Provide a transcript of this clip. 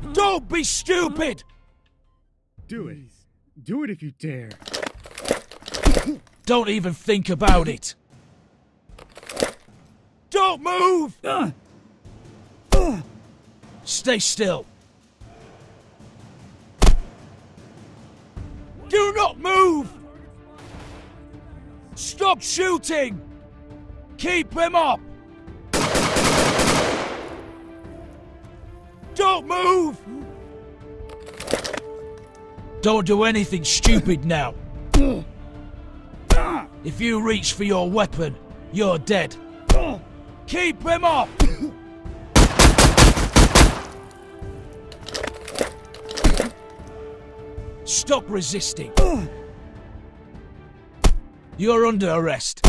Don't be stupid! Do it. Do it if you dare. Don't even think about it. Don't move! Stay still. Do not move! Stop shooting! Keep him up! Don't move! Don't do anything stupid now. If you reach for your weapon, you're dead. Keep him up! Stop resisting. You're under arrest.